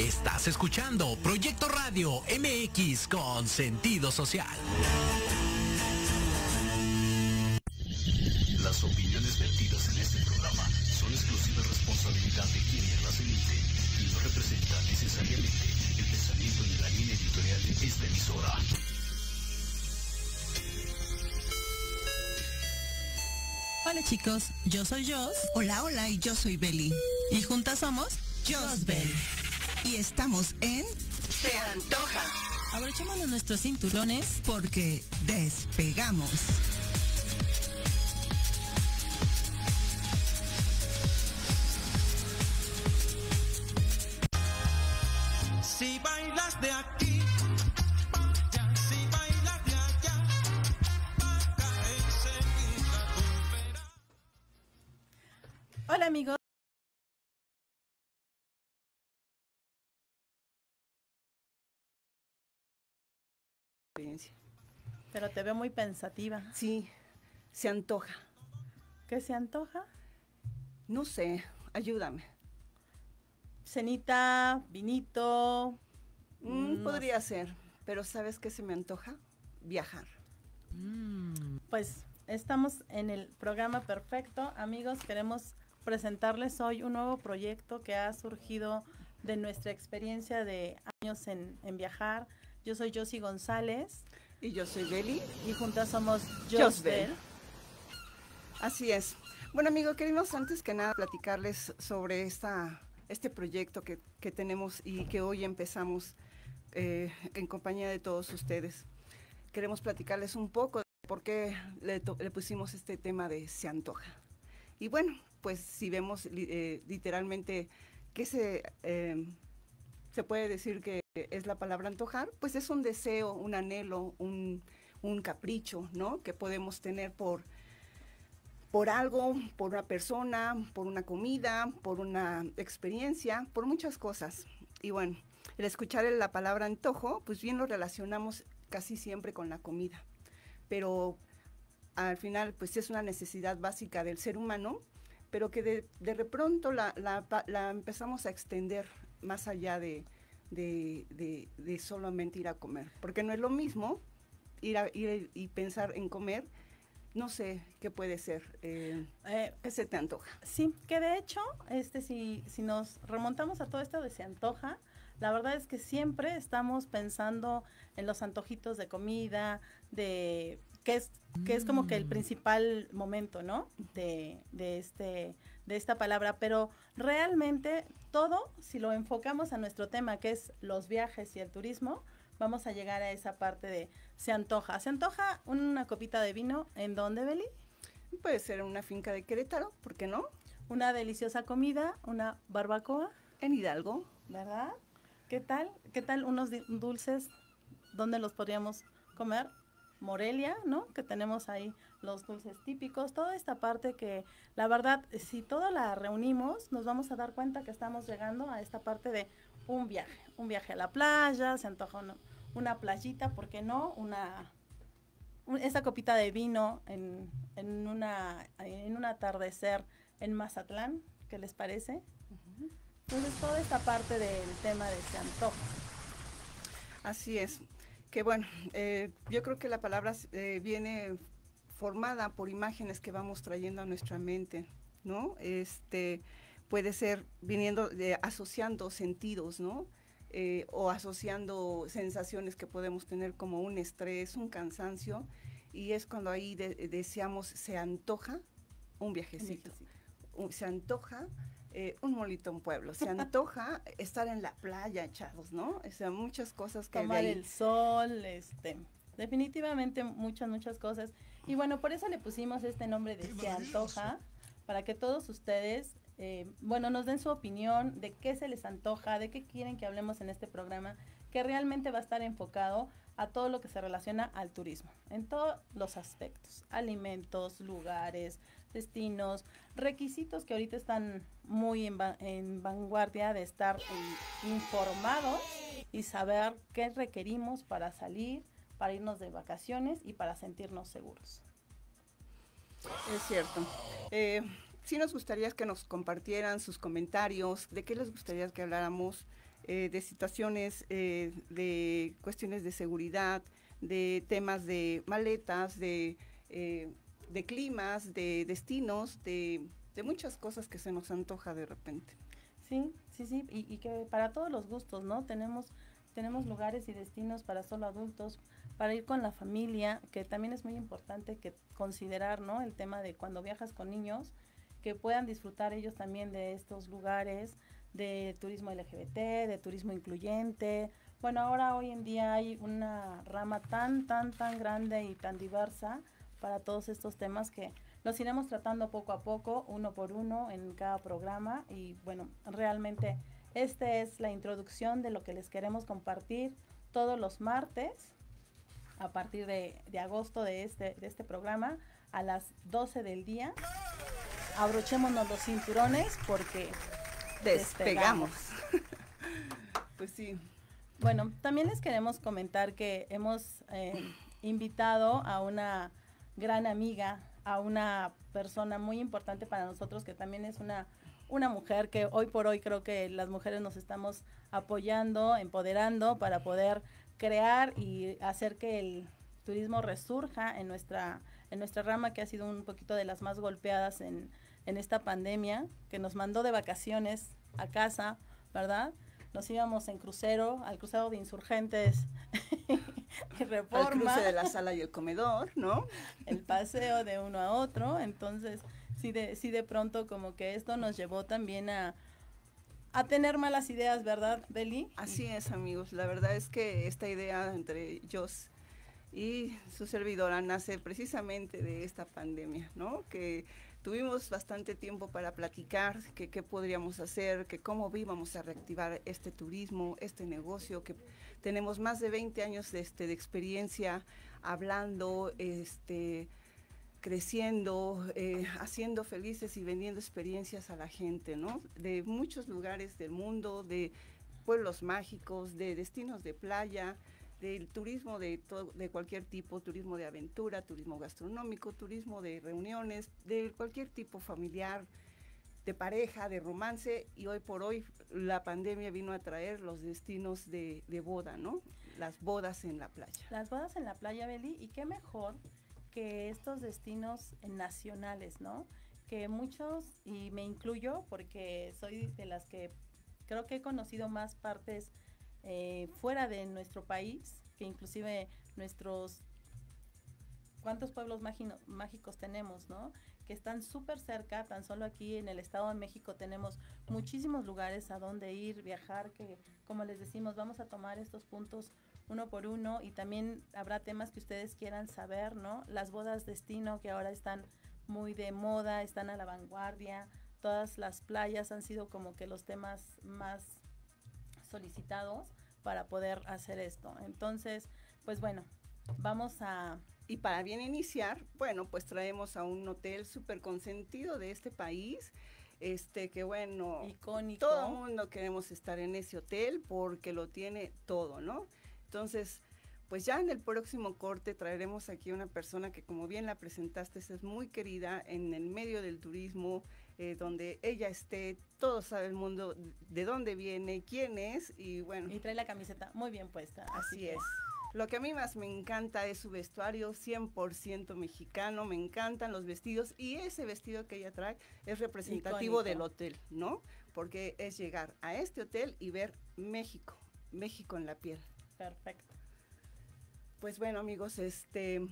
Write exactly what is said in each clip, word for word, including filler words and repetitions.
Estás escuchando Proyecto Radio M X con sentido social. Las opiniones vertidas en este programa son exclusiva responsabilidad de quienes las emiten y no representan necesariamente el pensamiento ni la línea editorial de esta emisora. Hola chicos, yo soy Jos. Hola, hola, y yo soy Beli. Y juntas somos Josbel. Y estamos en Se Antoja. Abrochémonos nuestros cinturones porque despegamos. Si bailas de aquí, si bailas de allá, enseguida volverás. Hola amigos. Pero te veo muy pensativa. Sí, se antoja. ¿Qué se antoja? No sé, ayúdame. Cenita, vinito. Mm, no podría sé. ser, pero ¿sabes qué se me antoja? Viajar. Mm, pues estamos en el programa perfecto. Amigos, queremos presentarles hoy un nuevo proyecto que ha surgido de nuestra experiencia de años en, en viajar. Yo soy Josie González. Y yo soy Beli. Y juntas somos Josbel. Josbel. Así es. Bueno, amigo, queremos antes que nada platicarles sobre esta, este proyecto que, que tenemos y que hoy empezamos eh, en compañía de todos ustedes. Queremos platicarles un poco de por qué le, le pusimos este tema de se antoja. Y bueno, pues si vemos eh, literalmente qué se, eh, se puede decir que es la palabra antojar, pues es un deseo, un anhelo, un, un capricho, ¿no? Que podemos tener por, por algo, por una persona, por una comida, por una experiencia, por muchas cosas. Y bueno, el escuchar la palabra antojo, pues bien lo relacionamos casi siempre con la comida. Pero al final, pues es una necesidad básica del ser humano, pero que de, de pronto la, la, la empezamos a extender más allá de De, de, de solamente ir a comer, porque no es lo mismo ir, a, ir y pensar en comer, no sé qué puede ser, eh, eh, ¿qué se te antoja? Sí, que de hecho, este, si, si nos remontamos a todo esto de se antoja, la verdad es que siempre estamos pensando en los antojitos de comida, de que es, que es como que el principal momento, ¿no? De, de este, de esta palabra, pero realmente todo, si lo enfocamos a nuestro tema, que es los viajes y el turismo, vamos a llegar a esa parte de se antoja. ¿Se antoja una copita de vino en dónde, Beli? Puede ser una finca de Querétaro, ¿por qué no? Una deliciosa comida, una barbacoa. En Hidalgo. ¿Verdad? ¿Qué tal? ¿Qué tal unos dulces? ¿Dónde los podríamos comer? Morelia, ¿no? Que tenemos ahí los dulces típicos, toda esta parte que la verdad, si toda la reunimos, nos vamos a dar cuenta que estamos llegando a esta parte de un viaje, un viaje a la playa, se antoja una, una playita, ¿por qué no? Una, un, esa copita de vino en, en, una, en un atardecer en Mazatlán, ¿qué les parece? Uh-huh. Entonces, toda esta parte del tema de se antoja. Así es. Que bueno, eh, yo creo que la palabra eh, viene formada por imágenes que vamos trayendo a nuestra mente, ¿no? Este, puede ser viniendo, de, asociando sentidos, ¿no? Eh, o asociando sensaciones que podemos tener como un estrés, un cansancio, y es cuando ahí de, deseamos, se antoja un viajecito, un viajecito. Un, se antoja Eh, un molito en pueblo, se antoja estar en la playa echados, ¿no? O sea, muchas cosas que tomar de ahí... el sol, este, definitivamente muchas, muchas cosas. Y bueno, por eso le pusimos este nombre de Se Antoja, para que todos ustedes, eh, bueno, nos den su opinión de qué se les antoja, de qué quieren que hablemos en este programa, que realmente va a estar enfocado a todo lo que se relaciona al turismo, en todos los aspectos, alimentos, lugares, destinos, requisitos que ahorita están muy en, va en vanguardia de estar eh, informados y saber qué requerimos para salir, para irnos de vacaciones y para sentirnos seguros. Es cierto. Eh, sí nos gustaría que nos compartieran sus comentarios, de qué les gustaría que habláramos, eh, de situaciones, eh, de cuestiones de seguridad, de temas de maletas, de, eh, de climas, de destinos, de, de muchas cosas que se nos antoja de repente. Sí, sí, sí, y, y que para todos los gustos, ¿no? Tenemos, tenemos lugares y destinos para solo adultos, para ir con la familia, que también es muy importante que considerar, ¿no? El tema de cuando viajas con niños, que puedan disfrutar ellos también de estos lugares, de turismo L G B T, de turismo incluyente. Bueno, ahora hoy en día hay una rama tan, tan, tan grande y tan diversa para todos estos temas que los iremos tratando poco a poco, uno por uno, en cada programa. Y bueno, realmente esta es la introducción de lo que les queremos compartir todos los martes, a partir de, de agosto de este, de este programa, a las doce del día. Abrochémonos los cinturones porque Despegamos. despegamos. Pues sí. Bueno, también les queremos comentar que hemos eh, invitado a una gran amiga, a una persona muy importante para nosotros, que también es una, una mujer que hoy por hoy creo que las mujeres nos estamos apoyando, empoderando para poder crear y hacer que el turismo resurja en nuestra, en nuestra rama, que ha sido un poquito de las más golpeadas en, en esta pandemia, que nos mandó de vacaciones a casa, ¿verdad? Nos íbamos en crucero, al crucero de Insurgentes y Reforma. Al cruce de la sala y el comedor, ¿no? El paseo de uno a otro. Entonces, sí de, sí de pronto como que esto nos llevó también a, a tener malas ideas, ¿verdad, Beli? Así es, amigos. La verdad es que esta idea entre Jos y su servidora nace precisamente de esta pandemia, ¿no? Que tuvimos bastante tiempo para platicar que qué podríamos hacer, que cómo íbamos a reactivar este turismo, este negocio, que tenemos más de veinte años de, este, de experiencia hablando, este, creciendo, eh, haciendo felices y vendiendo experiencias a la gente, ¿no? De muchos lugares del mundo, de pueblos mágicos, de destinos de playa, del turismo de, todo, de cualquier tipo, turismo de aventura, turismo gastronómico, turismo de reuniones, de cualquier tipo familiar, de pareja, de romance, y hoy por hoy la pandemia vino a traer los destinos de, de boda, ¿no? Las bodas en la playa. Las bodas en la playa, Beli, y qué mejor que estos destinos nacionales, ¿no? Que muchos, y me incluyo porque soy de las que creo que he conocido más partes Eh, fuera de nuestro país, que inclusive nuestros, ¿cuántos pueblos mágino, mágicos tenemos, no? Que están súper cerca, tan solo aquí en el Estado de México tenemos muchísimos lugares a donde ir, viajar, que como les decimos, vamos a tomar estos puntos uno por uno, y también habrá temas que ustedes quieran saber, ¿no? Las bodas destino, que ahora están muy de moda, están a la vanguardia, todas las playas han sido como que los temas más solicitados para poder hacer esto. Entonces, pues bueno, vamos a... Y para bien iniciar, bueno, pues traemos a un hotel súper consentido de este país, este que bueno, icónico. Todo el mundo queremos estar en ese hotel porque lo tiene todo, ¿no? Entonces, pues ya en el próximo corte traeremos aquí una persona que, como bien la presentaste, es muy querida en el medio del turismo, eh, donde ella esté, todo sabe el mundo de dónde viene, quién es, y bueno. Y trae la camiseta muy bien puesta. Así, así es. Lo que a mí más me encanta es su vestuario, cien por ciento mexicano, me encantan los vestidos, y ese vestido que ella trae es representativo icónico del hotel, ¿no? Porque es llegar a este hotel y ver México, México en la piel. Perfecto. Pues bueno, amigos, este,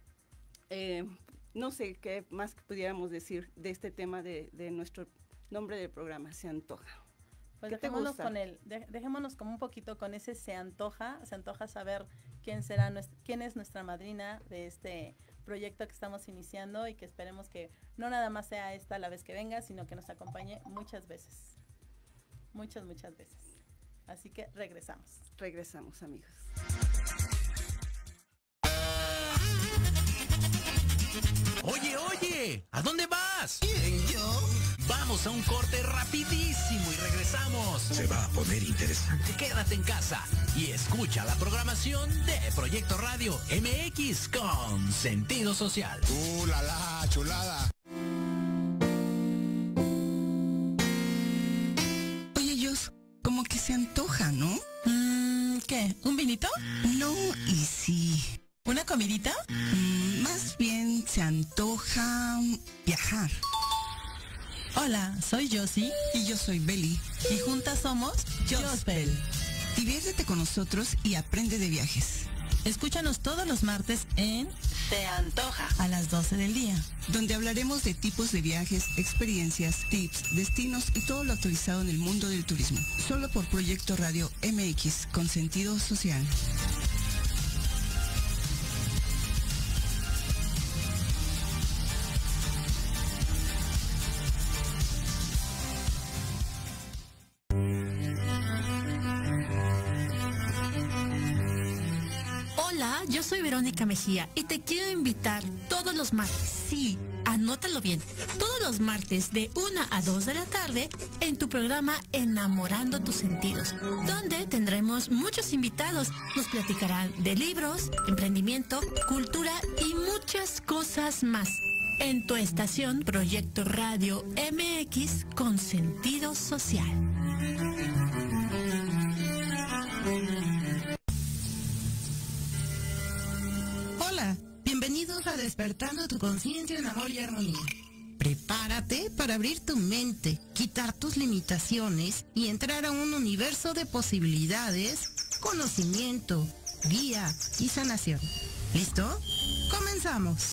eh, no sé qué más pudiéramos decir de este tema de, de nuestro nombre del programa, Se Antoja. Pues ¿Qué te dejémonos gusta? con el, de, dejémonos como un poquito con ese se antoja, se antoja saber quién será nuestra, quién es nuestra madrina de este proyecto que estamos iniciando, y que esperemos que no nada más sea esta la vez que venga, sino que nos acompañe muchas veces. Muchas, muchas veces. Así que regresamos. Regresamos, amigos. Oye, oye, ¿a dónde vas? ¿Quién, yo? Vamos a un corte rapidísimo y regresamos. Se va a poner interesante. Quédate en casa y escucha la programación de Proyecto Radio M X con sentido social. ¡Uh, la, la, chulada! Oye, Jos, como que se antojan. pastelito? No, y sí. ¿Una comidita? Mm, más bien se antoja viajar. Hola, soy Josie. Y yo soy Beli. Y juntas somos Jospel. Diviértete con nosotros y aprende de viajes. Escúchanos todos los martes en Te Antoja, a las doce del día, donde hablaremos de tipos de viajes, experiencias, tips, destinos y todo lo actualizado en el mundo del turismo. Solo por Proyecto Radio M X con sentido social. Yo soy Verónica Mejía y te quiero invitar todos los martes, sí, anótalo bien, todos los martes de una a dos de la tarde en tu programa Enamorando tus sentidos, donde tendremos muchos invitados. Nos platicarán de libros, emprendimiento, cultura y muchas cosas más. En tu estación Proyecto Radio M X con sentido social. Bienvenidos a Despertando tu Conciencia en Amor y Armonía. Prepárate para abrir tu mente, quitar tus limitaciones y entrar a un universo de posibilidades, conocimiento, guía y sanación. ¿Listo? ¡Comenzamos!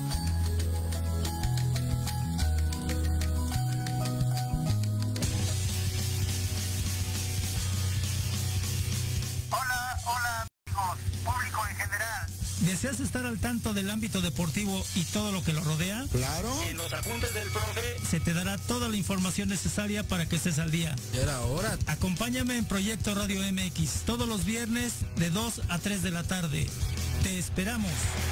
¿Deseas estar al tanto del ámbito deportivo y todo lo que lo rodea? Claro. En los apuntes del profe se te dará toda la información necesaria para que estés al día. Era hora. Acompáñame en Proyecto Radio M X todos los viernes de dos a tres de la tarde. Te esperamos.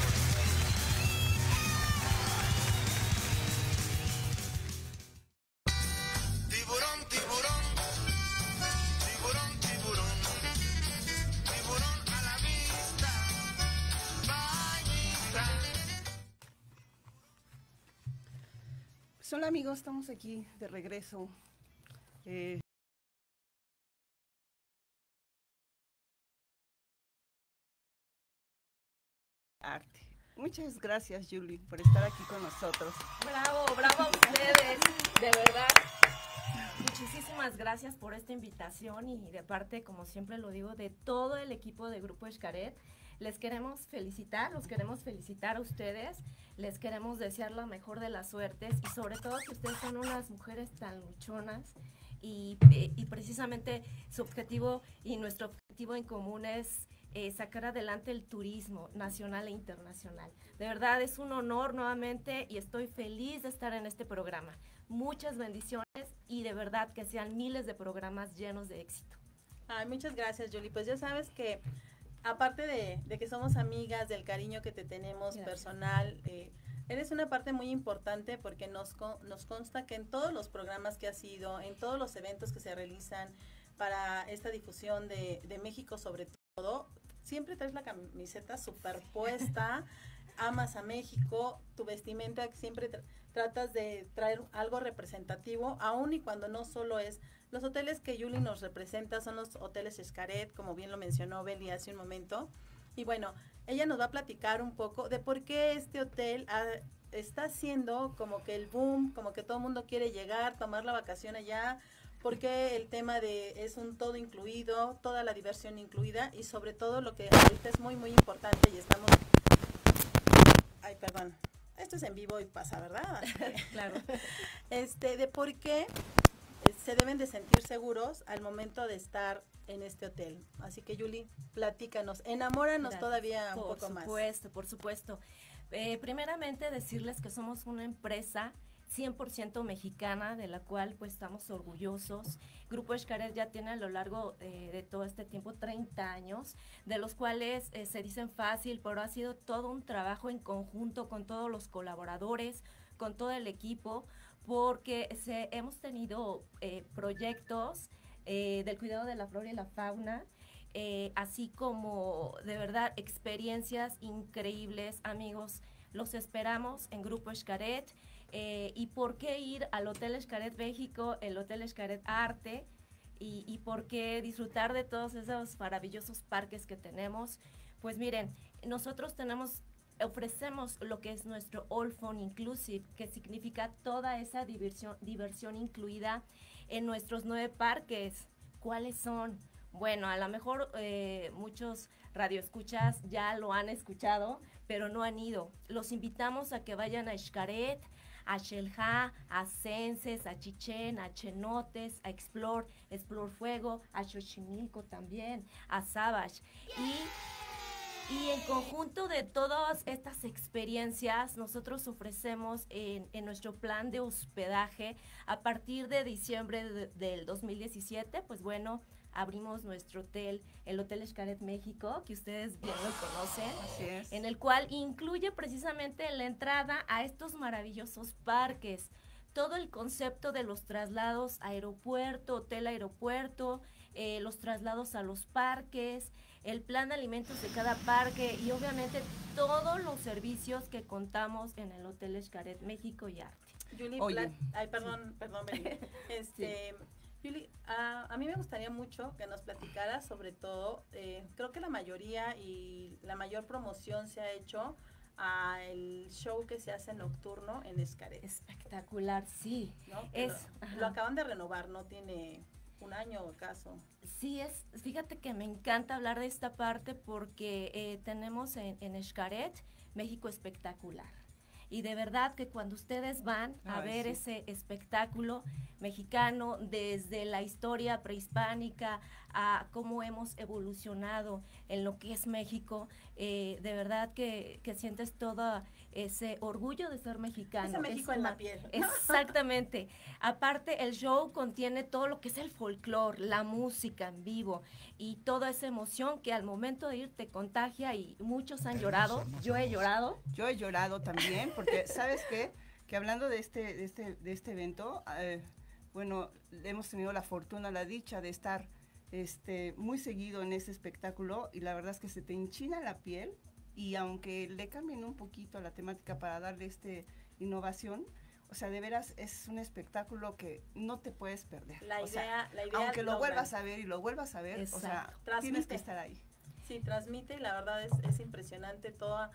Hola amigos, estamos aquí de regreso. Eh, arte. Muchas gracias, Julie, por estar aquí con nosotros. Bravo, bravo a ustedes, de verdad. Muchísimas gracias por esta invitación y de parte, como siempre lo digo, de todo el equipo de Grupo Xcaret. Les queremos felicitar, los queremos felicitar a ustedes, les queremos desear la mejor de las suertes y sobre todo que ustedes son unas mujeres tan luchonas y, y precisamente su objetivo y nuestro objetivo en común es eh, sacar adelante el turismo nacional e internacional. De verdad es un honor nuevamente y estoy feliz de estar en este programa. Muchas bendiciones y de verdad que sean miles de programas llenos de éxito. Ay, muchas gracias, Julie. Pues ya sabes que aparte de, de que somos amigas, del cariño que te tenemos Gracias. personal, eh, eres una parte muy importante porque nos, nos consta que en todos los programas que has ido, en todos los eventos que se realizan para esta difusión de, de México sobre todo, siempre traes la camiseta superpuesta, amas a México, tu vestimenta siempre tra tratas de traer algo representativo, aun y cuando no solo es. Los hoteles que Julie nos representa son los hoteles Xcaret, como bien lo mencionó Beli hace un momento. Y bueno, ella nos va a platicar un poco de por qué este hotel ha, está haciendo como que el boom, como que todo el mundo quiere llegar, tomar la vacación allá, porque el tema de es un todo incluido, toda la diversión incluida y sobre todo lo que ahorita es muy muy importante y estamos... Ay, perdón. Esto es en vivo y pasa, ¿verdad? Claro. Este, de por qué se deben de sentir seguros al momento de estar en este hotel. Así que, Julie, platícanos, enamóranos Gracias. todavía un por poco más. Por supuesto, por supuesto. Eh, primeramente, decirles que somos una empresa cien por ciento mexicana, de la cual pues estamos orgullosos. Grupo Xcaret ya tiene a lo largo eh, de todo este tiempo treinta años, de los cuales eh, se dicen fácil, pero ha sido todo un trabajo en conjunto con todos los colaboradores, con todo el equipo, porque se, hemos tenido eh, proyectos eh, del cuidado de la flora y la fauna, eh, así como de verdad experiencias increíbles, amigos. Los esperamos en Grupo Xcaret. Eh, ¿Y por qué ir al Hotel Xcaret México, el Hotel Xcaret Arte? y, y por qué disfrutar de todos esos maravillosos parques que tenemos. Pues miren, nosotros tenemos, ofrecemos lo que es nuestro All Fun Inclusive, que significa toda esa diversión, diversión incluida en nuestros nueve parques. ¿Cuáles son? Bueno, a lo mejor eh, muchos radioescuchas ya lo han escuchado, pero no han ido. Los invitamos a que vayan a Xcaret, a Xel-Há, a Censes, a Chichén, a Chenotes, a Explore, Explore Fuego, a Xochimilco también, a Savage. Y, y en conjunto de todas estas experiencias, nosotros ofrecemos en, en nuestro plan de hospedaje, a partir de diciembre de, del dos mil diecisiete, pues bueno, abrimos nuestro hotel, el Hotel Xcaret México, que ustedes bien lo conocen. Así es. En el cual incluye precisamente la entrada a estos maravillosos parques, todo el concepto de los traslados aeropuerto, hotel aeropuerto, eh, los traslados a los parques, el plan de alimentos de cada parque y obviamente todos los servicios que contamos en el Hotel Xcaret México y Arte. Julie, Oye. ay, perdón, sí. perdón, Beli. Este, sí. Julie, a, a mí me gustaría mucho que nos platicaras sobre todo, eh, creo que la mayoría y la mayor promoción se ha hecho a el show que se hace nocturno en Xcaret. Espectacular, sí. ¿No? Es, lo, lo acaban de renovar, no tiene un año acaso. Sí, es, fíjate que me encanta hablar de esta parte porque eh, tenemos en, en Xcaret México Espectacular. Y de verdad que cuando ustedes van a Ay, ver sí. ese espectáculo mexicano, desde la historia prehispánica a cómo hemos evolucionado en lo que es México, eh, de verdad que, que sientes todo ese orgullo de ser mexicano. Ese México es en una, la piel. Exactamente. Aparte, el show contiene todo lo que es el folclore, la música en vivo y toda esa emoción que al momento de ir te contagia y muchos han llorado. Yo he llorado. Yo he llorado también, porque ¿sabes qué? Que hablando de este, de este, de este evento, eh, bueno, hemos tenido la fortuna, la dicha de estar este, muy seguido en ese espectáculo y la verdad es que se te enchina la piel y aunque le cambien un poquito la temática para darle este innovación, o sea, de veras es un espectáculo que no te puedes perder. La o idea, sea, la idea aunque lo logran. vuelvas a ver y lo vuelvas a ver, Exacto. o sea, transmite. Tienes que estar ahí. Sí, transmite y la verdad es, es impresionante toda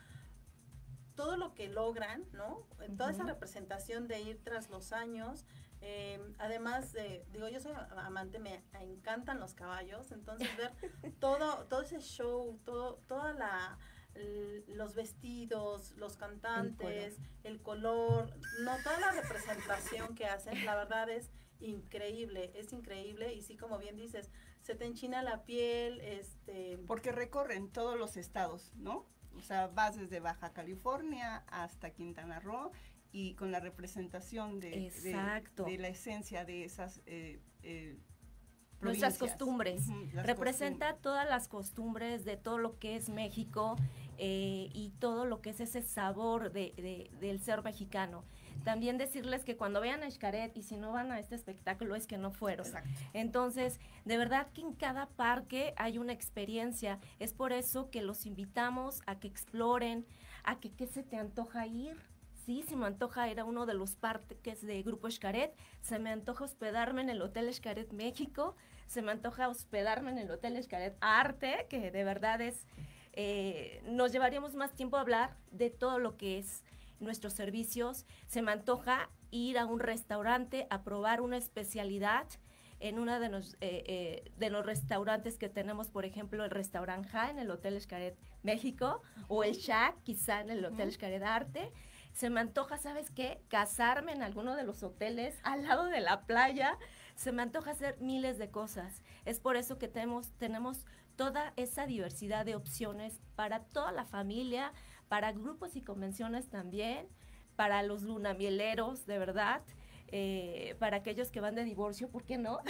todo lo que logran, ¿no? Uh-huh. Toda esa representación de ir tras los años. Eh, además, eh, digo, yo soy amante, me encantan los caballos, entonces ver todo, todo ese show, todo, toda la los vestidos, los cantantes, el, el color, no, toda la representación que hacen, la verdad es increíble, es increíble y sí, como bien dices, se te enchina la piel, este... Porque recorren todos los estados, ¿no? O sea, vas desde Baja California hasta Quintana Roo y con la representación de, de, de la esencia de esas eh, eh, nuestras costumbres. Uh-huh, representa costumbres. Todas las costumbres de todo lo que es México eh, y todo lo que es ese sabor de, de, del ser mexicano. También decirles que cuando vayan a Xcaret y si no van a este espectáculo es que no fueron. Exacto. Entonces, de verdad que en cada parque hay una experiencia. Es por eso que los invitamos a que exploren, a que qué se te antoja ir. Sí, se me antoja ir a uno de los parques de Grupo Xcaret, se me antoja hospedarme en el Hotel Xcaret México, se me antoja hospedarme en el Hotel Xcaret Arte, que de verdad es, eh, nos llevaríamos más tiempo a hablar de todo lo que es nuestros servicios. Se me antoja ir a un restaurante a probar una especialidad en uno de, nos, eh, eh, de los restaurantes que tenemos, por ejemplo, el restaurante Ja en el Hotel Xcaret México, uh-huh. o el Shack quizá en el Hotel uh-huh. Xcaret Arte. Se me antoja, ¿sabes qué? Casarme en alguno de los hoteles al lado de la playa. Se me antoja hacer miles de cosas. Es por eso que tenemos, tenemos toda esa diversidad de opciones para toda la familia, para grupos y convenciones también, para los lunamieleros, de verdad, eh, para aquellos que van de divorcio, ¿por qué no?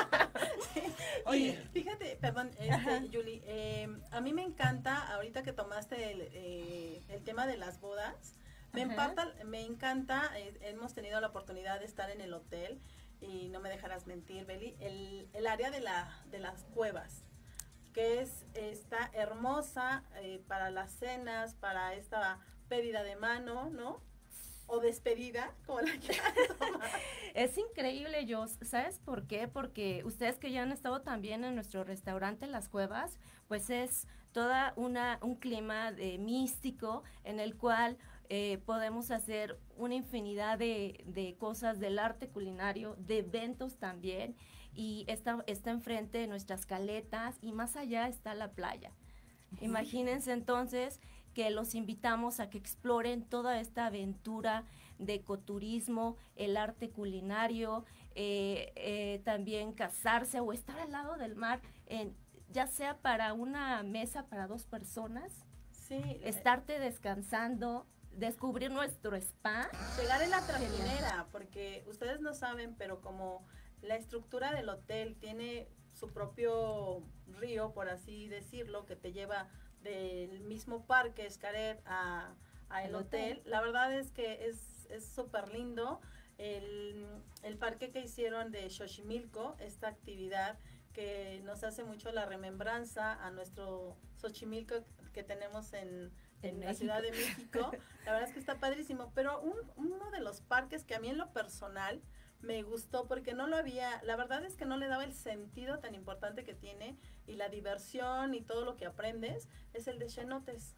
Sí. Oye, fíjate, perdón, este, Julie, eh, a mí me encanta, ahorita que tomaste el, eh, el tema de las bodas, Me, empata, me encanta, eh, hemos tenido la oportunidad de estar en el hotel y no me dejarás mentir, Beli, el, el área de, la, de las cuevas, que es está hermosa eh, para las cenas, para esta pedida de mano, ¿no? o despedida, como la quieran tomar. Es increíble, Jos. ¿Sabes por qué? Porque ustedes que ya han estado también en nuestro restaurante Las Cuevas, pues es toda una un clima de místico en el cual eh, podemos hacer una infinidad de, de cosas del arte culinario, de eventos también, y está, está enfrente de nuestras caletas y más allá está la playa. Imagínense entonces que los invitamos a que exploren toda esta aventura de ecoturismo, el arte culinario, eh, eh, también casarse o estar al lado del mar, en, ya sea para una mesa para dos personas, sí, estarte descansando, descubrir nuestro spa. Llegar en la trajinera, porque ustedes no saben, pero como la estructura del hotel tiene su propio río, por así decirlo, que te lleva del mismo parque Xcaret a, a el hotel. hotel. La verdad es que es es súper lindo el, el parque que hicieron de Xochimilco, esta actividad que nos hace mucho la remembranza a nuestro Xochimilco que tenemos en, en, en la Ciudad de México. La verdad es que está padrísimo, pero un, uno de los parques que a mí en lo personal me gustó porque no lo había, la verdad es que no le daba el sentido tan importante que tiene y la diversión y todo lo que aprendes, es el de cenotes.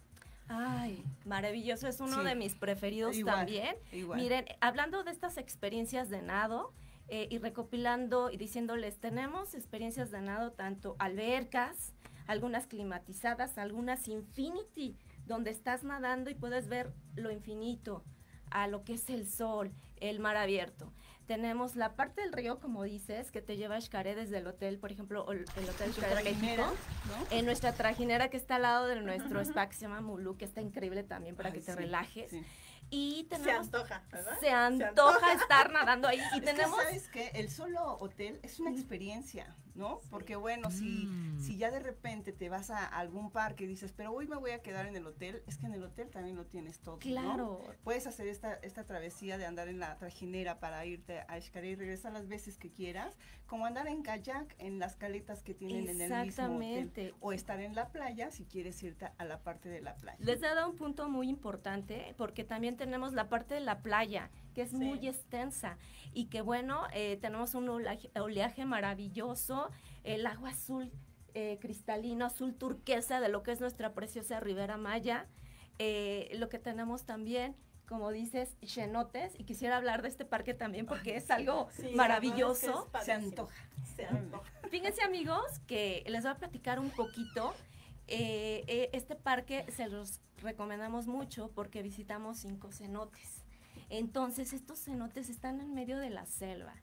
Ay, maravilloso, es uno Sí. de mis preferidos Igual, también. igual. Miren, hablando de estas experiencias de nado eh, y recopilando y diciéndoles, tenemos experiencias de nado tanto albercas, algunas climatizadas, algunas infinity, donde estás nadando y puedes ver lo infinito, a lo que es el sol, el mar abierto. Tenemos la parte del río, como dices, que te lleva a Xcaret desde el hotel, por ejemplo, el, el Hotel Xcaret México, ¿no? en nuestra trajinera que está al lado de nuestro spa que se llama Mulú, que está increíble también para Ay, que te sí, relajes. sí. Y tenemos, Se antoja, ¿verdad? Se antoja, Se antoja. estar nadando ahí. Y Es tenemos... que, ¿sabes qué? El solo hotel es una experiencia, ¿no? Sí. Porque bueno, si, Mm. si ya de repente te vas a algún parque y dices, pero hoy me voy a quedar en el hotel, es que en el hotel también lo tienes todo, ¿no? Claro. Puedes hacer esta, esta travesía de andar en la trajinera para irte a Xcaret y regresar las veces que quieras, como andar en kayak en las caletas que tienen en el mismo Exactamente. hotel, o estar en la playa si quieres irte a la parte de la playa. Les he dado un punto muy importante porque también tenemos la parte de la playa, que es Sí. muy extensa y que bueno, eh, tenemos un oleaje, oleaje maravilloso, el agua azul eh, cristalino, azul turquesa de lo que es nuestra preciosa Ribera Maya, eh, lo que tenemos también, como dices, cenotes, y quisiera hablar de este parque también porque es algo Sí, maravilloso. la verdad es que es Se padrísimo. antoja. Se antoja. Fíjense, amigos, que les voy a platicar un poquito. Eh, eh, este parque se los recomendamos mucho porque visitamos cinco cenotes. Entonces, estos cenotes están en medio de la selva.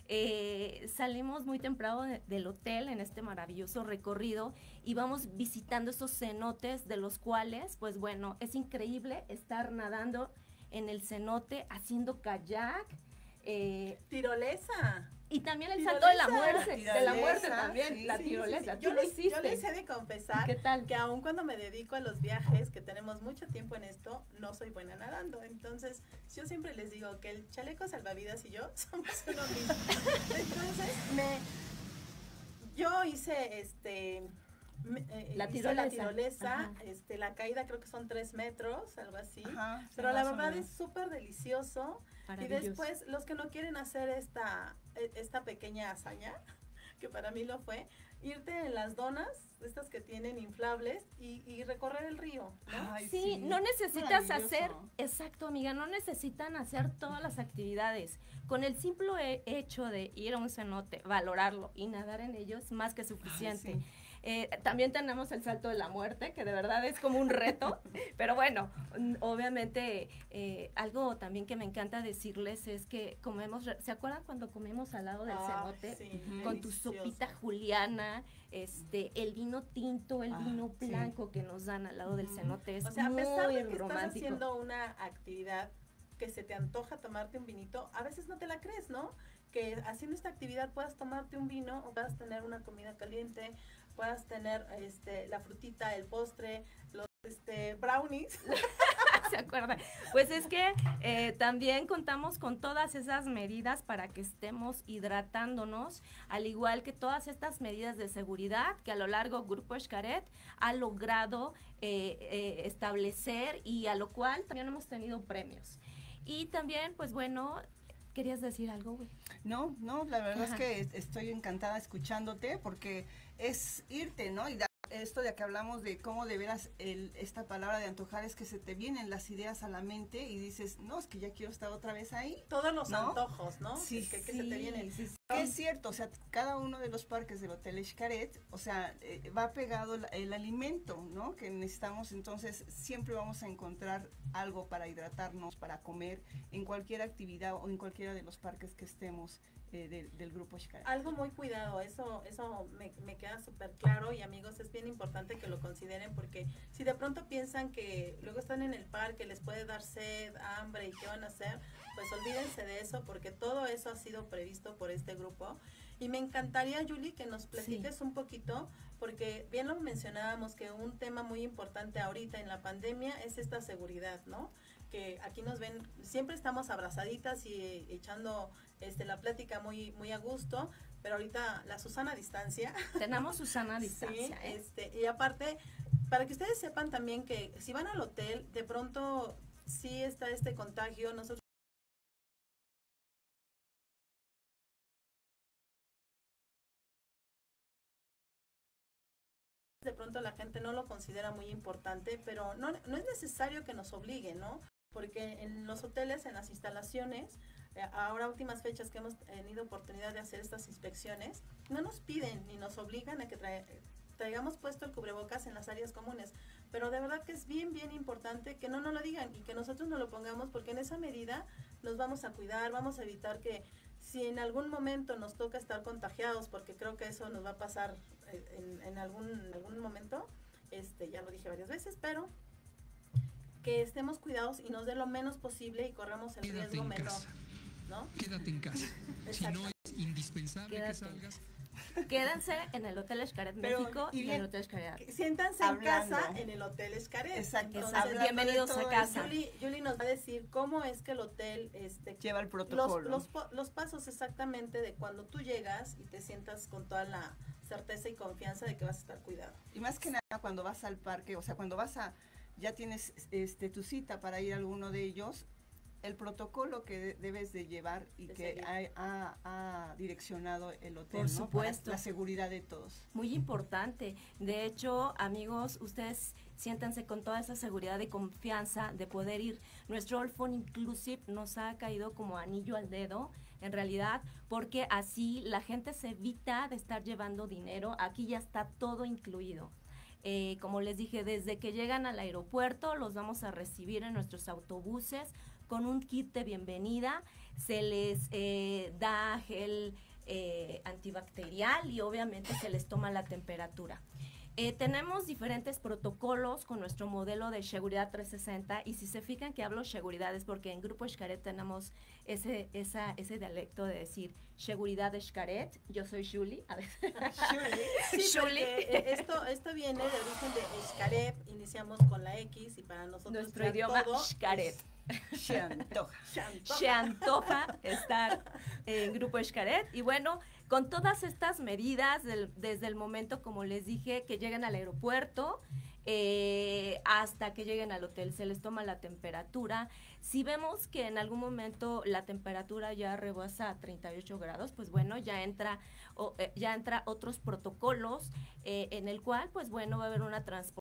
Eh, salimos muy temprano de, del hotel en este maravilloso recorrido y vamos visitando estos cenotes de los cuales, pues bueno, es increíble estar nadando en el cenote, haciendo kayak. Eh, Tirolesa. y también el salto de la Tirolesa. muerte, de la muerte Tirolesa, también, sí, la Sí, tirolesa. sí, sí. Tú Yo, lo les, hiciste. yo les he de confesar ¿Qué tal? que aun cuando me dedico a los viajes, que tenemos mucho tiempo en esto, no soy buena nadando. Entonces, yo siempre les digo que el chaleco salvavidas y yo somos uno mismo. Entonces, me, yo hice este... me- eh, La hice tirolesa. la tirolesa, Ajá. este, la caída creo que son tres metros, algo así. Ajá, sí, Pero la más o verdad menos. es súper delicioso. Y Maravilloso. después, los que no quieren hacer esta, e- esta pequeña hazaña, que para mí lo fue, irte en las donas, estas que tienen inflables, y, y recorrer el río, ¿no? Ay, Sí, no necesitas Maravilloso. hacer, exacto, amiga, no necesitan hacer todas las actividades. Con el simple he- hecho de ir a un cenote, valorarlo y nadar en ello es más que suficiente. Ay, sí. Eh, también tenemos el salto de la muerte, que de verdad es como un reto, pero bueno, mm, obviamente eh, algo también que me encanta decirles es que comemos, re- ¿se acuerdan cuando comemos al lado del Ah, cenote? sí, Con tu delicioso. sopita juliana, este, el vino tinto, el Ah, vino sí. blanco que nos dan al lado del cenote, es O sea, a muy pesar de que estás romántico. haciendo una actividad que se te antoja tomarte un vinito, a veces no te la crees, ¿no? Que haciendo esta actividad puedas tomarte un vino o puedas tener una comida caliente, puedas tener este la frutita, el postre, los este brownies. ¿Se acuerdan? Pues es que eh, también contamos con todas esas medidas para que estemos hidratándonos, al igual que todas estas medidas de seguridad que a lo largo Grupo Xcaret ha logrado eh, eh, establecer y a lo cual también hemos tenido premios. Y también, pues bueno, ¿querías decir algo, güey? No, no, la verdad Ajá. es que estoy encantada escuchándote porque es irte, ¿no? Y da- esto de que hablamos de cómo de veras el, esta palabra de antojar es que se te vienen las ideas a la mente y dices, no, es que ya quiero estar otra vez ahí. Todos los ¿no? antojos, ¿no? Sí, Es que, que se te vienen. sí, sí. Que es cierto, o sea, cada uno de los parques del Hotel Xcaret, o sea, eh, va pegado el, el alimento, ¿no? Que necesitamos, entonces siempre vamos a encontrar algo para hidratarnos, para comer, en cualquier actividad o en cualquiera de los parques que estemos eh, del, del Grupo Xcaret. Algo muy cuidado, eso eso me, me queda súper claro y amigos, es bien importante que lo consideren porque si de pronto piensan que luego están en el parque, les puede dar sed, hambre y qué van a hacer, pues olvídense de eso porque todo eso ha sido previsto por este grupo. Y me encantaría, Julie, que nos platiques sí. un poquito, porque bien lo mencionábamos que un tema muy importante ahorita en la pandemia es esta seguridad, ¿no? Que aquí nos ven, siempre estamos abrazaditas y echando este la plática muy muy a gusto, pero ahorita la Susana a distancia. Tenemos Susana a distancia. Sí, ¿eh? este, y aparte, para que ustedes sepan también que si van al hotel, de pronto sí está este contagio, nosotros de pronto la gente no lo considera muy importante, pero no, no es necesario que nos obliguen, ¿no? Porque en los hoteles, en las instalaciones, eh, ahora últimas fechas que hemos tenido oportunidad de hacer estas inspecciones, no nos piden ni nos obligan a que tra traigamos puesto el cubrebocas en las áreas comunes, pero de verdad que es bien, bien importante que no nos lo digan y que nosotros no lo pongamos porque en esa medida nos vamos a cuidar, vamos a evitar que si en algún momento nos toca estar contagiados, porque creo que eso nos va a pasar en, en algún, en algún momento, este, ya lo dije varias veces, pero que estemos cuidados y nos dé lo menos posible y corramos el Quédate riesgo en menor, casa. ¿no? Quédate en casa. Si no es indispensable Quédate. que salgas. Quédense en el Hotel Xcaret Pero, México y, y y bien, en el Hotel Xcaret. Siéntanse Hablando. en casa en el Hotel Xcaret. Exacto. Exacto. Bienvenidos a casa. Julie, Julie nos va a decir cómo es que el hotel este, lleva el protocolo. Los, los, los pasos exactamente de cuando tú llegas y te sientas con toda la certeza y confianza de que vas a estar cuidado. Y más que nada cuando vas al parque, o sea, cuando vas a, ya tienes este tu cita para ir a alguno de ellos, el protocolo que de, debes de llevar y de que ha, ha, ha direccionado el hotel, por ¿no? supuesto, para la seguridad de todos. Muy importante. De hecho, amigos, ustedes siéntanse con toda esa seguridad y confianza de poder ir. Nuestro All Phone Inclusive nos ha caído como anillo al dedo, en realidad, porque así la gente se evita de estar llevando dinero. Aquí ya está todo incluido. Eh, como les dije, desde que llegan al aeropuerto los vamos a recibir en nuestros autobuses con un kit de bienvenida, se les eh, da gel eh, antibacterial y obviamente se les toma la temperatura. Eh, tenemos diferentes protocolos con nuestro modelo de seguridad trescientos sesenta y si se fijan que hablo seguridad es porque en Grupo Xcaret tenemos ese, esa, ese dialecto de decir seguridad Xcaret. Yo soy Julie. A ver. Julie. Sí, Julie. Esto, esto viene del origen de Xcaret, iniciamos con la X y para nosotros nuestro idioma Xcaret. Se antoja. Se antoja estar en Grupo Xcaret y bueno, con todas estas medidas del, desde el momento, como les dije, que lleguen al aeropuerto eh, hasta que lleguen al hotel, se les toma la temperatura. Si vemos que en algún momento la temperatura ya rebasa treinta y ocho grados, pues bueno, ya entra o, eh, ya entra otros protocolos eh, en el cual, pues bueno, va a haber una transportación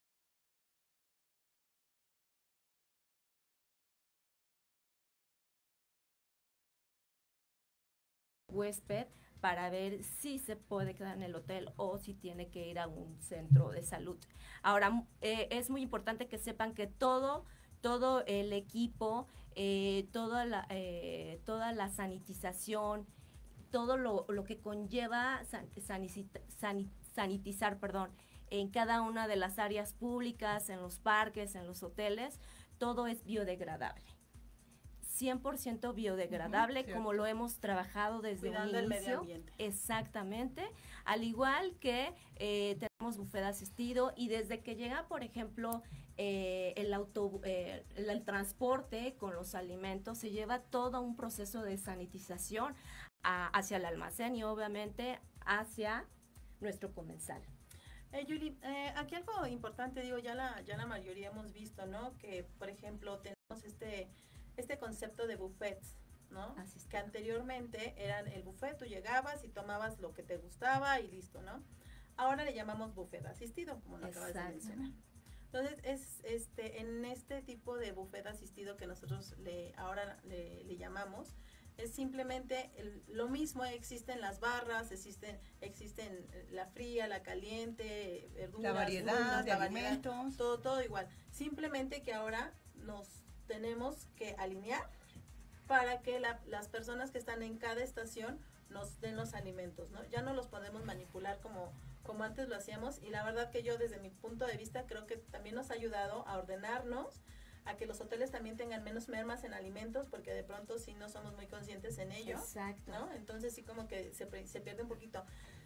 huésped para ver si se puede quedar en el hotel o si tiene que ir a un centro de salud. Ahora, eh, es muy importante que sepan que todo, todo el equipo, eh, toda, la, eh, toda la sanitización, todo lo, lo que conlleva san, sanicita, san, sanitizar, perdón, en cada una de las áreas públicas, en los parques, en los hoteles, todo es biodegradable. cien por ciento biodegradable, uh-huh, como lo hemos trabajado desde Cuidando un inicio. El medio ambiente. Exactamente, al igual que eh, tenemos buffet asistido y desde que llega, por ejemplo, eh, el, auto, eh, el, el transporte con los alimentos, se lleva todo un proceso de sanitización a, hacia el almacén y obviamente hacia nuestro comensal. Eh, Julie, eh, aquí algo importante, digo, ya la, ya la mayoría hemos visto, ¿no? Que, por ejemplo, tenemos este... este concepto de buffets, ¿no? Así es. Que anteriormente eran el buffet, tú llegabas y tomabas lo que te gustaba y listo, ¿no? Ahora le llamamos buffet asistido, como lo acabas de mencionar. Entonces, es este en este tipo de buffet asistido que nosotros le ahora le, le llamamos, es simplemente el, lo mismo, existen las barras, existen existen la fría, la caliente, verduras, la variedad frutas, de la alimentos, variedad, todo, todo igual. Simplemente que ahora nos tenemos que alinear para que la, las personas que están en cada estación nos den los alimentos, ¿no? Ya no los podemos manipular como como antes lo hacíamos, y la verdad que yo desde mi punto de vista creo que también nos ha ayudado a ordenarnos, a que los hoteles también tengan menos mermas en alimentos, porque de pronto sí no somos muy conscientes en ello. Exacto. ¿No? Entonces sí como que se, se pierde un poquito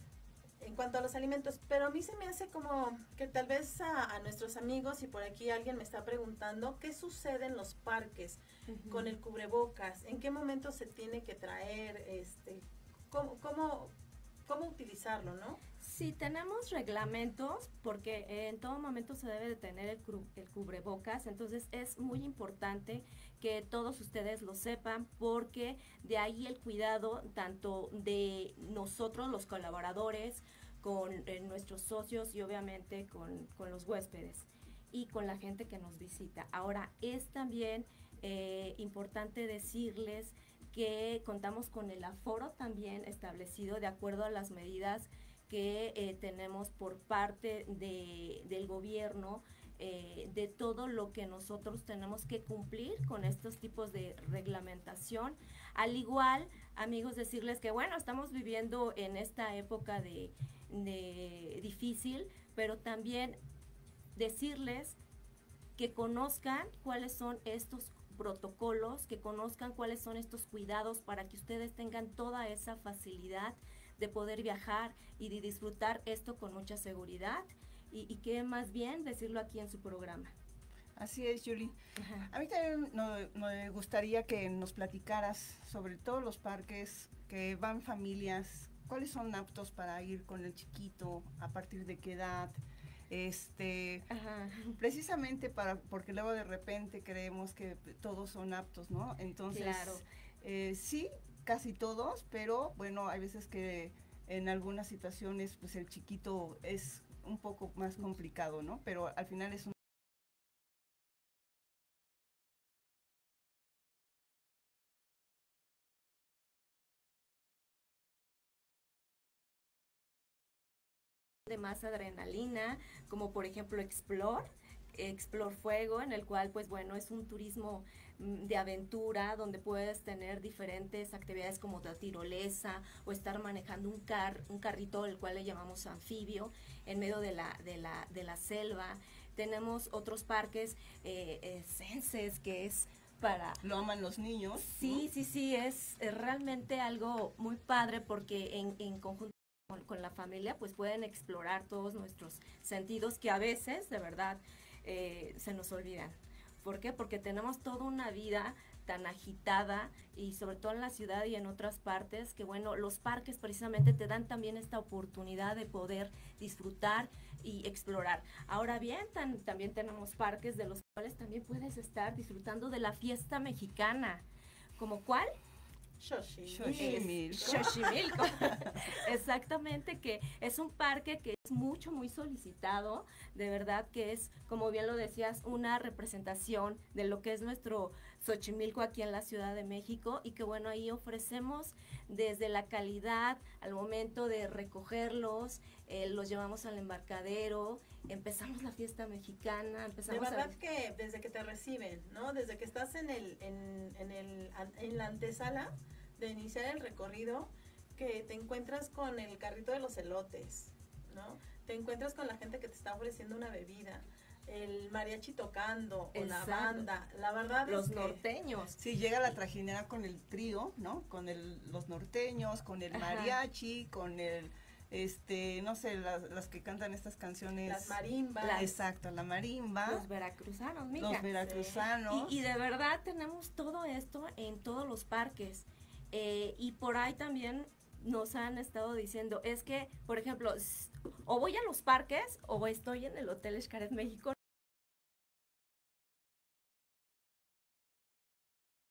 en cuanto a los alimentos, pero a mí se me hace como que tal vez a, a nuestros amigos, y por aquí alguien me está preguntando, ¿qué sucede en los parques uh-huh. con el cubrebocas? ¿En qué momento se tiene que traer? Este, ¿cómo, cómo, cómo utilizarlo, no? Sí, tenemos reglamentos porque en todo momento se debe de tener el, cru, el cubrebocas, entonces es muy importante que todos ustedes lo sepan, porque de ahí el cuidado tanto de nosotros los colaboradores, con eh, nuestros socios y obviamente con, con los huéspedes y con la gente que nos visita. Ahora, es también eh, importante decirles que contamos con el aforo también establecido de acuerdo a las medidas que eh, tenemos por parte de, del gobierno, eh, de todo lo que nosotros tenemos que cumplir con estos tipos de reglamentación. Al igual, amigos, decirles que bueno, estamos viviendo en esta época de, de difícil, pero también decirles que conozcan cuáles son estos protocolos, que conozcan cuáles son estos cuidados para que ustedes tengan toda esa facilidad de poder viajar y de disfrutar esto con mucha seguridad, y, y que más bien decirlo aquí en su programa. Así es, Julie. Ajá. A mí también no, me gustaría que nos platicaras sobre todos los parques que van familias, cuáles son aptos para ir con el chiquito, a partir de qué edad, este, Ajá. precisamente para, porque luego de repente creemos que todos son aptos, ¿no? Entonces, claro. eh, sí, casi todos, pero bueno, hay veces que en algunas situaciones pues el chiquito es un poco más complicado, ¿no? Pero al final es un de más adrenalina, como por ejemplo Explore, Explore Fuego, en el cual pues bueno, es un turismo de aventura donde puedes tener diferentes actividades como la tirolesa o estar manejando un car un carrito, el cual le llamamos anfibio, en medio de la de la de la selva. Tenemos otros parques eh, eh, senses, que es para... Lo aman los niños. Sí, ¿no? sí, sí, es, es realmente algo muy padre, porque en, en conjunto con, con la familia pues pueden explorar todos nuestros sentidos, que a veces de verdad eh, se nos olvidan. ¿Por qué? Porque tenemos toda una vida tan agitada, y sobre todo en la ciudad y en otras partes, que bueno, los parques precisamente te dan también esta oportunidad de poder disfrutar y explorar. Ahora bien, tan, también tenemos parques de los cuales también puedes estar disfrutando de la fiesta mexicana. ¿Como cuál? Xochimilco. Xochimilco. Exactamente, que es un parque que es mucho, muy solicitado. De verdad que es, como bien lo decías, una representación de lo que es nuestro Xochimilco aquí en la Ciudad de México, y que bueno, ahí ofrecemos desde la calidad al momento de recogerlos, eh, los llevamos al embarcadero, empezamos la fiesta mexicana, empezamos de verdad a... que desde que te reciben, ¿no? Desde que estás en el en, en el en la antesala de iniciar el recorrido, que te encuentras con el carrito de los elotes, ¿no? Te encuentras con la gente que te está ofreciendo una bebida, el mariachi tocando, o la banda, la verdad los es que norteños. Sí, llega la trajinera con el trío, ¿no? Con el, los norteños, con el mariachi, Ajá. con el, este, no sé, las, las que cantan estas canciones. Las marimbas. La, exacto, la marimba. Los veracruzanos, mija. Los veracruzanos. Sí. Y, y de verdad tenemos todo esto en todos los parques. Eh, y por ahí también nos han estado diciendo, es que, por ejemplo, o voy a los parques o estoy en el Hotel Xcaret México.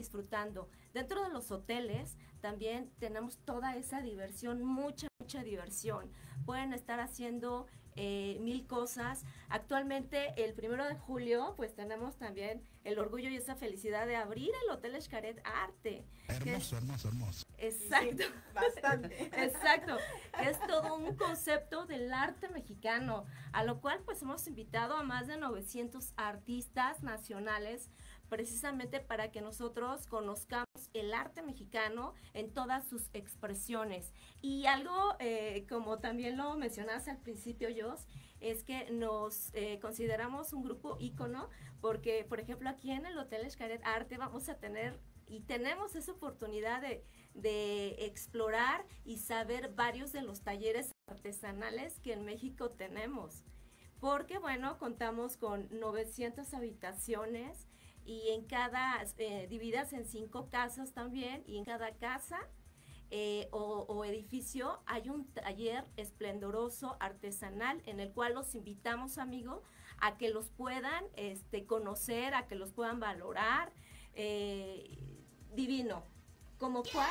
disfrutando. Dentro de los hoteles también tenemos toda esa diversión, mucha, mucha diversión. Pueden estar haciendo eh, mil cosas. Actualmente, el primero de julio, pues tenemos también el orgullo y esa felicidad de abrir el Hotel Xcaret Arte. Hermoso, hermoso, hermoso. Exacto. Sí, bastante. Exacto. Es todo un concepto del arte mexicano, a lo cual pues hemos invitado a más de novecientos artistas nacionales precisamente para que nosotros conozcamos el arte mexicano en todas sus expresiones. Y algo, eh, como también lo mencionaste al principio, Jos, es que nos eh, consideramos un grupo ícono, porque, por ejemplo, aquí en el Hotel Xcaret Arte vamos a tener y tenemos esa oportunidad de, de explorar y saber varios de los talleres artesanales que en México tenemos. Porque, bueno, contamos con novecientas habitaciones y en cada, eh, divididas en cinco casas también, y en cada casa eh, o, o edificio hay un taller esplendoroso artesanal en el cual los invitamos, amigos, a que los puedan este, conocer, a que los puedan valorar. Eh, divino. ¿Como cuál?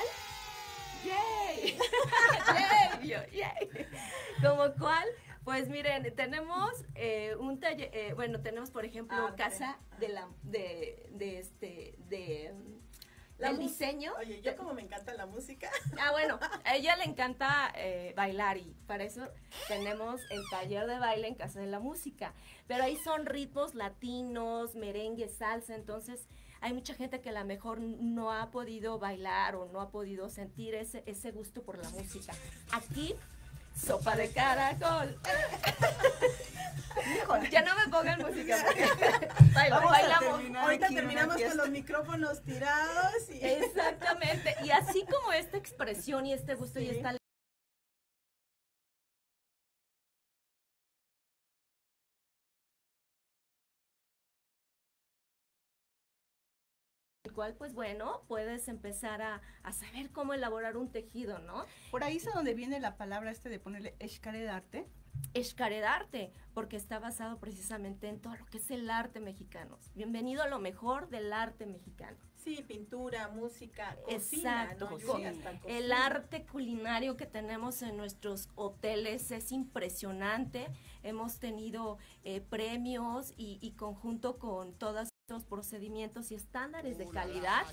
¡Yay! ¡Yay! Yo, ¡yay! ¿Como cuál? Pues miren, tenemos eh, un taller, eh, bueno, tenemos por ejemplo Arte. casa de la, de, de este, de, La del mus- diseño. Oye, yo como me encanta la música. Ah, bueno, a ella le encanta eh, bailar y para eso tenemos el taller de baile en Casa de la Música. Pero ahí son ritmos latinos, merengue, salsa, entonces hay mucha gente que a lo mejor no ha podido bailar o no ha podido sentir ese, ese gusto por la música. Aquí, sopa de caracol. Híjole, ya no me pongan música porque baila- Vamos a bailamos. terminar Ahorita aquí terminamos con los micrófonos tirados. Y... Exactamente, y así como esta expresión y este gusto y esta el cual, pues bueno, puedes empezar a, a saber cómo elaborar un tejido, ¿no? Por ahí es a donde viene la palabra este de ponerle Xcaret Arte. Xcaret Arte, porque está basado precisamente en todo lo que es el arte mexicano. Bienvenido a lo mejor del arte mexicano. Sí, pintura, música, cocina, Exacto, ¿no? Yo co- sí, hasta cocina. el arte culinario que tenemos en nuestros hoteles es impresionante. Hemos tenido eh, premios y, y conjunto con todos los procedimientos y estándares de calidad,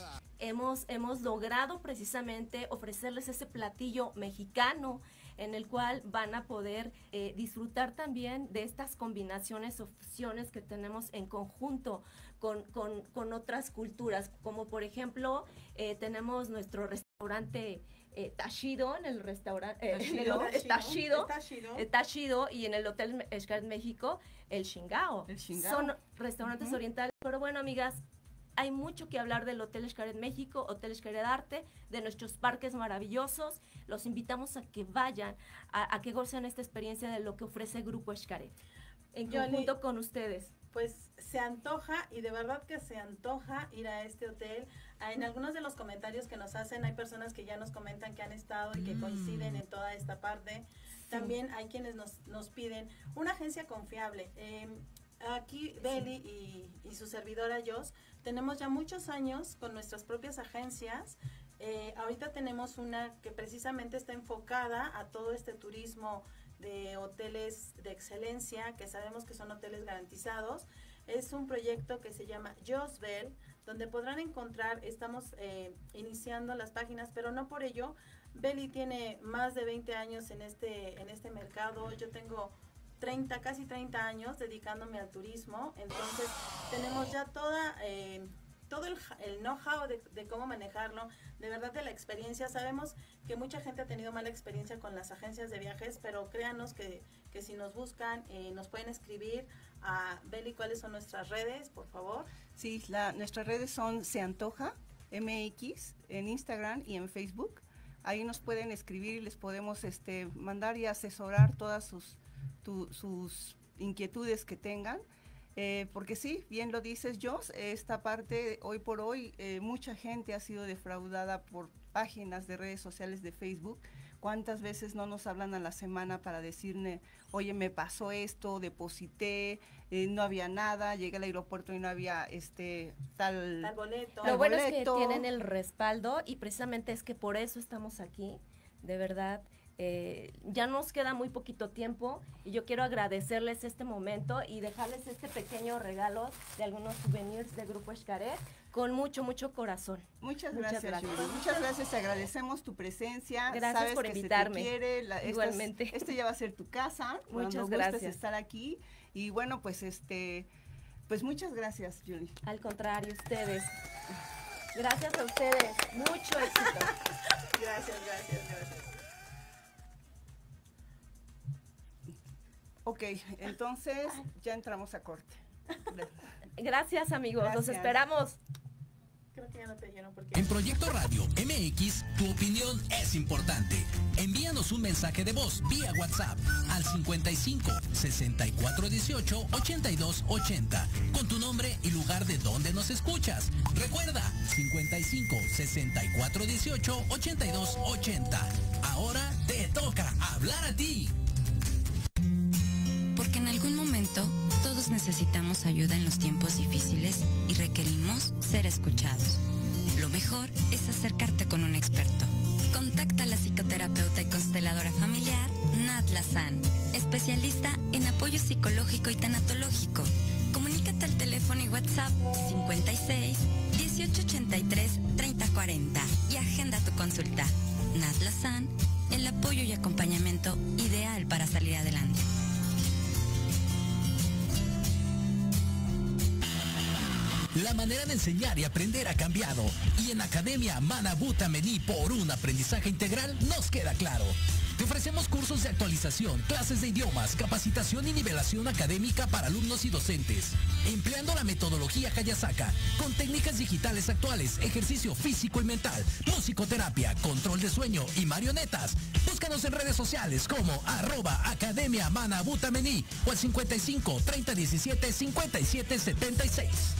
hemos, hemos logrado precisamente ofrecerles ese platillo mexicano en el cual van a poder eh, disfrutar también de estas combinaciones o fusiones que tenemos en conjunto con, con, con otras culturas, como por ejemplo eh, tenemos nuestro restaurante eh, Tashido en el restaurante eh, en el Tashido. hotel- Tashido, Tashido. eh, Tashido, y en el Hotel Xcaret México el Shingao. El Shingao. Son restaurantes Ujú. orientales, pero bueno, amigas, hay mucho que hablar del Hotel Xcaret México, Hotel Xcaret Arte, de nuestros parques maravillosos. Los invitamos a que vayan, a, a que gocen esta experiencia de lo que ofrece Grupo Xcaret, en Yoli, conjunto con ustedes. Pues se antoja, y de verdad que se antoja ir a este hotel. Ah, En algunos de los comentarios que nos hacen hay personas que ya nos comentan que han estado y que coinciden en toda esta parte. También hay quienes nos, nos piden una agencia confiable. Eh, aquí Beli y, y su servidora Jos tenemos ya muchos años con nuestras propias agencias. Eh, ahorita tenemos una que precisamente está enfocada a todo este turismo de hoteles de excelencia, que sabemos que son hoteles garantizados. Es un proyecto que se llama Josbel, donde podrán encontrar, estamos eh, iniciando las páginas, pero no por ello. Beli tiene más de veinte años en este, en este mercado. Yo tengo treinta, casi treinta años dedicándome al turismo. Entonces tenemos ya toda, eh, todo el, ja- el know-how de, de cómo manejarlo, de verdad de la experiencia. Sabemos que mucha gente ha tenido mala experiencia con las agencias de viajes, pero créanos que, que si nos buscan, eh, nos pueden escribir a Beli. ¿Cuáles son nuestras redes, por favor? Sí, la, nuestras redes son Se Antoja M X en Instagram y en Facebook. Ahí nos pueden escribir y les podemos este, mandar y asesorar todas sus, tu- sus inquietudes que tengan. Eh, porque sí, bien lo dices, Jos, esta parte, hoy por hoy, eh, mucha gente ha sido defraudada por páginas de redes sociales de Facebook, ¿Cuántas veces no nos hablan a la semana para decirme, oye, me pasó esto, deposité, eh, no había nada, llegué al aeropuerto y no había este tal, tal boleto? tal Lo bueno boleto. es que tienen el respaldo y precisamente es que por eso estamos aquí, de verdad. Eh, ya nos queda muy poquito tiempo y yo quiero agradecerles este momento y dejarles este pequeño regalo de algunos souvenirs de Grupo Xcaret con mucho, mucho corazón. Muchas, Muchas gracias, gracias. Julie. Muchas gracias, te agradecemos tu presencia. Gracias Sabes por que invitarme. Se te quiere, la, Igualmente. Esto, esto ya va a ser tu casa. Muchas cuando gracias. gustes estar aquí. Y bueno, pues este, pues muchas gracias, Julie. Al contrario, ustedes. Gracias a ustedes. Mucho éxito. Gracias, gracias, gracias. Ok, entonces ya entramos a corte. Gracias, amigos. Gracias. Los esperamos. Creo que ya no te dieron porque... En Proyecto Radio M X, tu opinión es importante. Envíanos un mensaje de voz vía WhatsApp al cincuenta y cinco, sesenta y cuatro dieciocho, ochenta y dos ochenta con tu nombre y lugar de donde nos escuchas. Recuerda, cincuenta y cinco, sesenta y cuatro dieciocho, ochenta y dos ochenta. Ahora te toca hablar a ti. Porque en algún momento todos necesitamos ayuda en los tiempos difíciles y requerimos ser escuchados. Lo mejor es acercarte con un experto. Contacta a la psicoterapeuta y consteladora familiar Nat Lazán, especialista en apoyo psicológico y tanatológico. Comunícate al teléfono y WhatsApp cincuenta y seis, dieciocho ochenta y tres, treinta cuarenta y agenda tu consulta. Nat Lazán, el apoyo y acompañamiento ideal para salir adelante. La manera de enseñar y aprender ha cambiado y en Academia Manabuta Mení por un aprendizaje integral nos queda claro. Te ofrecemos cursos de actualización, clases de idiomas, capacitación y nivelación académica para alumnos y docentes, empleando la metodología Hayasaka, con técnicas digitales actuales, ejercicio físico y mental, musicoterapia, control de sueño y marionetas. Búscanos en redes sociales como arroba Academia Manabuta Mení o al cincuenta y cinco, treinta diecisiete, cincuenta y siete setenta y seis.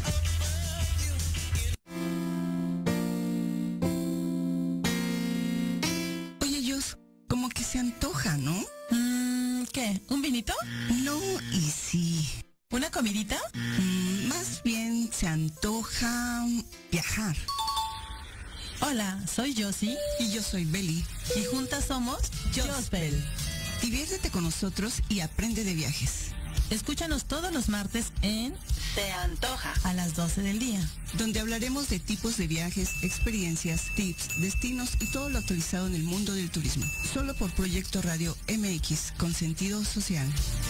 Como que se antoja, ¿no? Mm, ¿Qué? ¿Un vinito? No, y sí. ¿Una comidita? Mm, más bien se antoja viajar. Hola, soy Josie. Y yo soy Beli. Y juntas somos Jospel. Diviértete con nosotros y aprende de viajes. Escúchanos todos los martes en Te Antoja a las doce del día, donde hablaremos de tipos de viajes, experiencias, tips, destinos y todo lo actualizado en el mundo del turismo. Solo por Proyecto Radio M X con sentido social.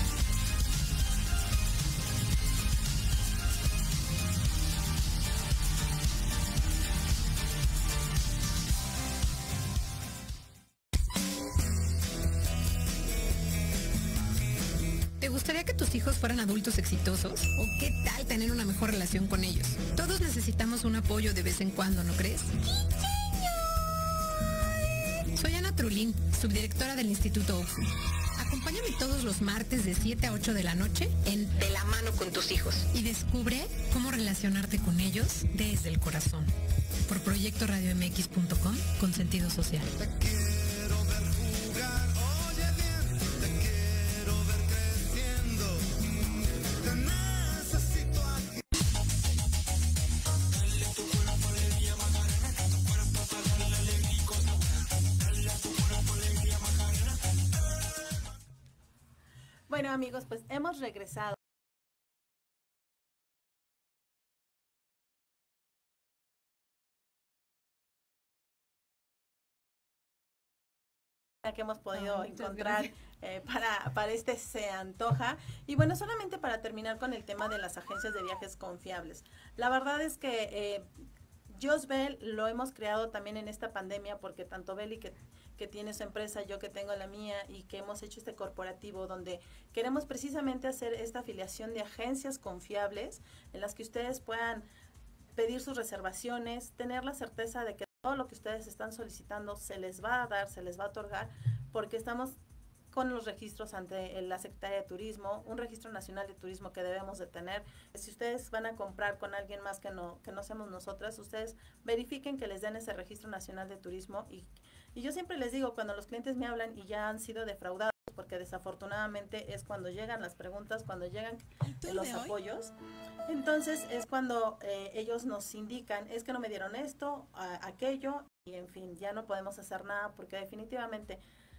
¿Te gustaría que tus hijos fueran adultos exitosos? ¿O qué tal tener una mejor relación con ellos? Todos necesitamos un apoyo de vez en cuando, ¿no crees? Soy Ana Trulín, subdirectora del Instituto O F U. Acompáñame todos los martes de siete a ocho de la noche en De la mano con tus hijos y descubre cómo relacionarte con ellos desde el corazón. Por proyecto radio m x punto com con sentido social. Bueno, amigos, pues hemos regresado. Que hemos podido oh, encontrar eh, para, para este Se Antoja. Y bueno, solamente para terminar con el tema de las agencias de viajes confiables. La verdad es que eh, Jospel lo hemos creado también en esta pandemia porque tanto Beli que, que tiene su empresa, yo que tengo la mía y que hemos hecho este corporativo donde queremos precisamente hacer esta afiliación de agencias confiables en las que ustedes puedan pedir sus reservaciones, tener la certeza de que todo lo que ustedes están solicitando se les va a dar, se les va a otorgar, porque estamos con los registros ante la Secretaría de Turismo, un registro nacional de turismo que debemos de tener. Si ustedes van a comprar con alguien más que no que no seamos nosotras, ustedes verifiquen que les den ese registro nacional de turismo y Y yo siempre les digo, cuando los clientes me hablan y ya han sido defraudados, porque desafortunadamente es cuando llegan las preguntas, cuando llegan los apoyos, entonces es cuando eh, ellos nos indican, es que no me dieron esto, a, aquello, y en fin, ya no podemos hacer nada, porque definitivamente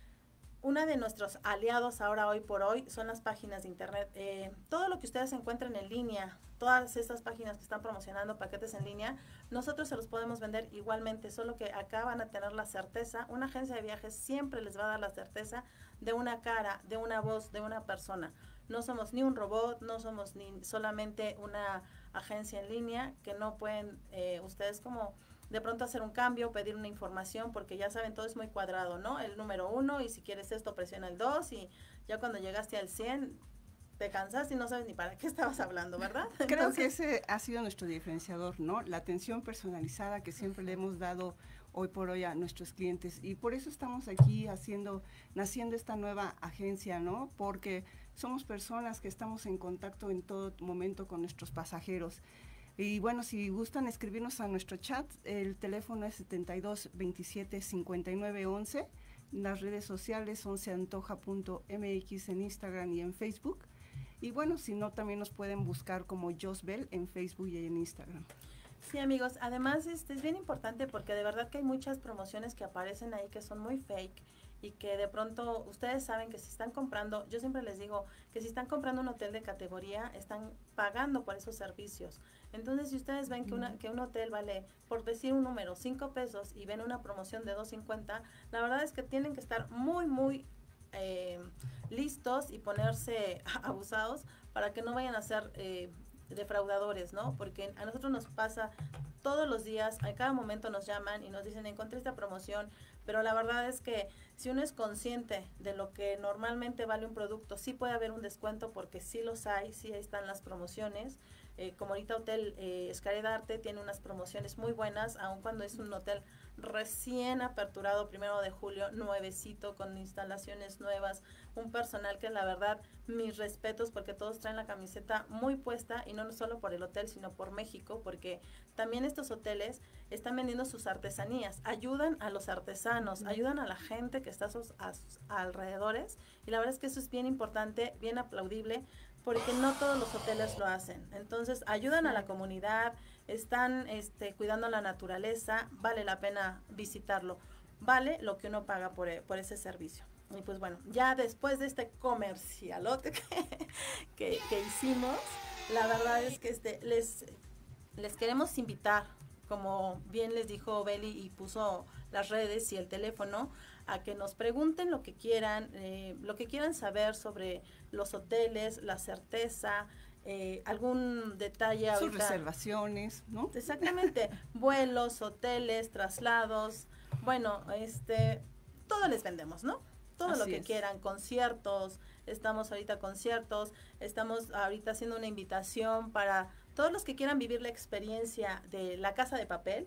una de nuestros aliados ahora, hoy por hoy, son las páginas de internet. Eh, todo lo que ustedes encuentren en línea, todas estas páginas que están promocionando paquetes en línea, nosotros se los podemos vender igualmente, solo que acá van a tener la certeza. Una agencia de viajes siempre les va a dar la certeza de una cara, de una voz, de una persona. No somos ni un robot, no somos ni solamente una agencia en línea, que no pueden eh, ustedes como de pronto hacer un cambio, pedir una información, porque ya saben, todo es muy cuadrado, ¿no? El número uno, y si quieres esto, presiona el dos, y ya cuando llegaste al cien, te cansaste y no sabes ni para qué estabas hablando, ¿verdad? Creo Entonces, que ese ha sido nuestro diferenciador, ¿no? La atención personalizada que siempre le hemos dado hoy por hoy a nuestros clientes, y por eso estamos aquí haciendo, naciendo esta nueva agencia, ¿no? Porque somos personas que estamos en contacto en todo momento con nuestros pasajeros. Y bueno, si gustan escribirnos a nuestro chat, el teléfono es setenta y dos veintisiete cincuenta y nueve once, las redes sociales once antoja punto m x en Instagram y en Facebook, y bueno, si no, también nos pueden buscar como Josbel en Facebook y en Instagram. sí, amigos, además este, es bien importante, porque de verdad que hay muchas promociones que aparecen ahí que son muy fake, y que de pronto ustedes saben que si están comprando, yo siempre les digo que si están comprando un hotel de categoría, están pagando por esos servicios. Entonces, si ustedes ven que, una, que un hotel vale, por decir un número, cinco pesos, y ven una promoción de dos cincuenta, la verdad es que tienen que estar muy, muy eh, listos y ponerse abusados para que no vayan a ser eh, defraudadores, ¿no? Porque a nosotros nos pasa todos los días, a cada momento nos llaman y nos dicen, encontré esta promoción, pero la verdad es que si uno es consciente de lo que normalmente vale un producto, sí puede haber un descuento, porque sí los hay, sí están las promociones. Eh, como ahorita Hotel eh, Xcaret Arte tiene unas promociones muy buenas, aun cuando es un hotel recién aperturado, primero de julio, nuevecito, con instalaciones nuevas, un personal que la verdad, mis respetos, porque todos traen la camiseta muy puesta, y no solo por el hotel, sino por México, porque también estos hoteles están vendiendo sus artesanías, ayudan a los artesanos, uh-huh. ayudan a la gente que está a sus, a sus alrededores, y la verdad es que eso es bien importante, bien aplaudible, porque no todos los hoteles lo hacen. Entonces, ayudan a la comunidad, están este, cuidando la naturaleza, vale la pena visitarlo, vale lo que uno paga por, por ese servicio. Y pues bueno, ya después de este comercialote que, que, que hicimos, la verdad es que este, les, les queremos invitar, como bien les dijo Beli y puso las redes y el teléfono, a que nos pregunten lo que quieran, eh, lo que quieran saber sobre los hoteles, la certeza, eh, algún detalle. Sus ahorita, reservaciones, ¿no? Exactamente, vuelos, hoteles, traslados, bueno, este, todo les vendemos, ¿no? Todo Así lo que es. quieran, conciertos, estamos ahorita conciertos, estamos ahorita haciendo una invitación para todos los que quieran vivir la experiencia de La Casa de Papel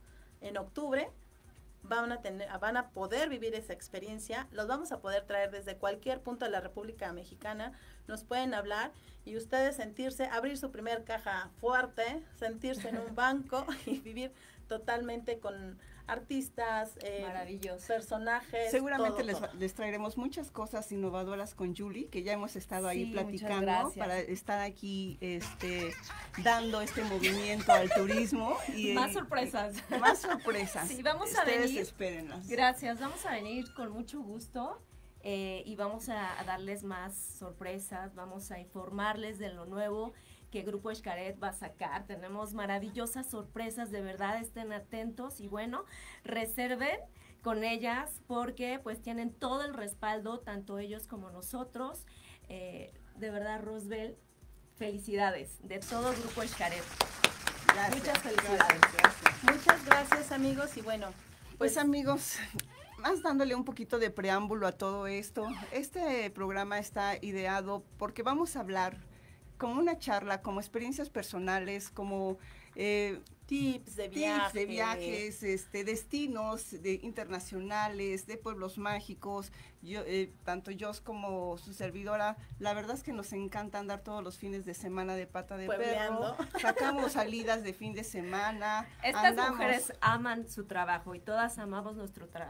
en octubre. Van a tener, van a poder vivir esa experiencia, los vamos a poder traer desde cualquier punto de la República Mexicana, nos pueden hablar y ustedes sentirse, abrir su primer caja fuerte, sentirse en un banco y vivir totalmente con artistas, eh, maravillosos personajes. Seguramente todo, les, todo. les traeremos muchas cosas innovadoras con Julie, que ya hemos estado ahí Sí, platicando para estar aquí este, dando este movimiento al turismo. Y, más sorpresas. Y, más sorpresas. Sí, vamos a Ustedes venir. espérenlas. Gracias, vamos a venir con mucho gusto. Eh, y vamos a, a darles más sorpresas, vamos a informarles de lo nuevo que Grupo Xcaret va a sacar. Tenemos maravillosas sorpresas, de verdad, estén atentos y bueno, reserven con ellas porque pues tienen todo el respaldo, tanto ellos como nosotros. Eh, de verdad, Rosbel, felicidades de todo Grupo Xcaret. Gracias, muchas felicidades. Gracias, gracias. Muchas gracias, amigos, y bueno, pues, pues amigos, más dándole un poquito de preámbulo a todo esto, este programa está ideado porque vamos a hablar como una charla, como experiencias personales, como eh, tips de viajes, tips de viajes, este, destinos de internacionales, de pueblos mágicos. Yo, eh, tanto yo como su servidora, la verdad es que nos encanta andar todos los fines de semana de pata de Puebleando. perro. Sacamos salidas de fin de semana. Estas andamos. mujeres aman su trabajo y todas amamos nuestro trabajo.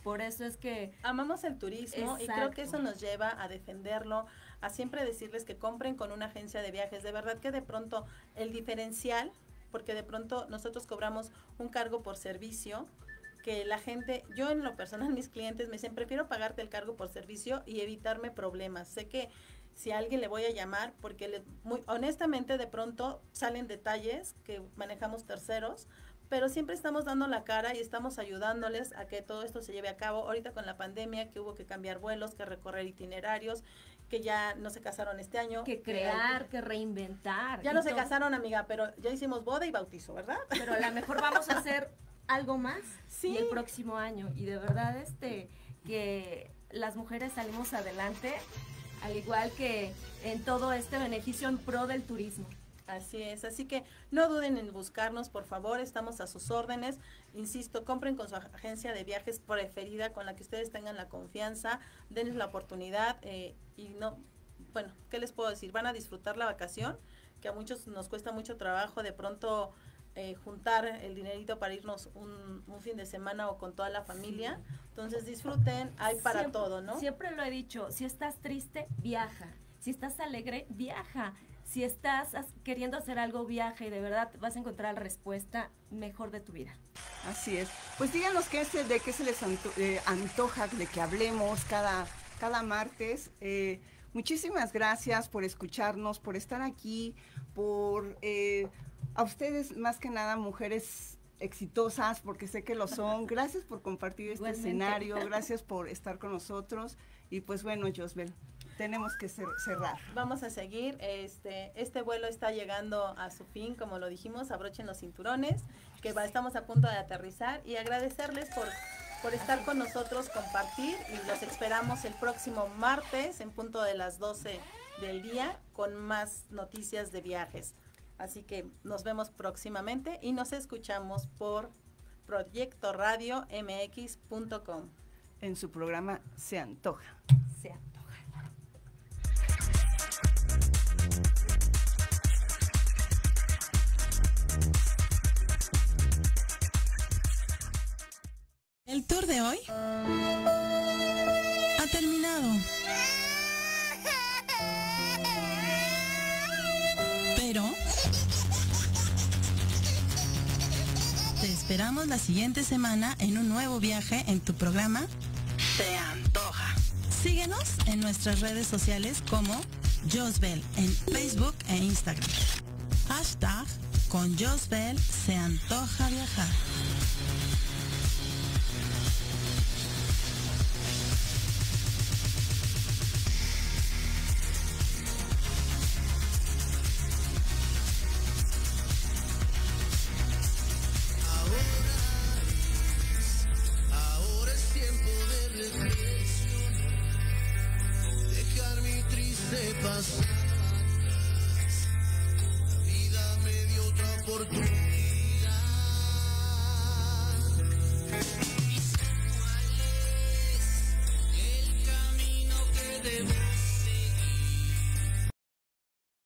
Por eso es que amamos el turismo. Exacto. Y creo que eso nos lleva a defenderlo, a siempre decirles que compren con una agencia de viajes. De verdad que de pronto el diferencial, porque de pronto nosotros cobramos un cargo por servicio, que la gente, yo en lo personal, mis clientes me dicen, prefiero pagarte el cargo por servicio y evitarme problemas. Sé que si a alguien le voy a llamar, porque le, muy honestamente de pronto salen detalles que manejamos terceros, pero siempre estamos dando la cara y estamos ayudándoles a que todo esto se lleve a cabo. Ahorita con la pandemia, que hubo que cambiar vuelos, que recorrer itinerarios, que ya no se casaron este año. Que crear, que, que reinventar. Ya no todo. Se casaron, amiga, pero ya hicimos boda y bautizo, ¿verdad? Pero a lo mejor vamos a hacer algo más sí. el próximo año. Y de verdad, este, que las mujeres salimos adelante, al igual que en todo este beneficio en pro del turismo. Así es, así que no duden en buscarnos, por favor, estamos a sus órdenes. Insisto, compren con su agencia de viajes preferida, con la que ustedes tengan la confianza, denles la oportunidad eh, y no, bueno, ¿qué les puedo decir? Van a disfrutar la vacación, que a muchos nos cuesta mucho trabajo de pronto eh, juntar el dinerito para irnos un, un fin de semana o con toda la familia. Sí. Entonces disfruten, hay para siempre, todo, ¿no? Siempre lo he dicho, si estás triste, viaja, si estás alegre, viaja. Si estás queriendo hacer algo, viaja y de verdad vas a encontrar la respuesta mejor de tu vida. Así es. Pues díganos qué es, de qué se les anto, eh, antoja de que hablemos cada, cada martes. Eh, muchísimas gracias por escucharnos, por estar aquí, por eh, a ustedes más que nada mujeres exitosas, porque sé que lo son. Gracias por compartir este Igualmente. escenario, gracias por estar con nosotros. Y pues bueno, Josbel, tenemos que cerrar. Vamos a seguir, este este vuelo está llegando a su fin, como lo dijimos, abrochen los cinturones, que va, estamos a punto de aterrizar, y agradecerles por, por estar con nosotros, compartir, y los esperamos el próximo martes en punto de las doce del día con más noticias de viajes. Así que nos vemos próximamente y nos escuchamos por proyecto radio m x punto com. En su programa Se Antoja. Se Antoja. El tour de hoy ha terminado. Pero te esperamos la siguiente semana en un nuevo viaje en tu programa Se Antoja. Síguenos en nuestras redes sociales como Josbel en Facebook e Instagram. Hashtag con Josbel se antoja viajar. La vida me dio otra oportunidad.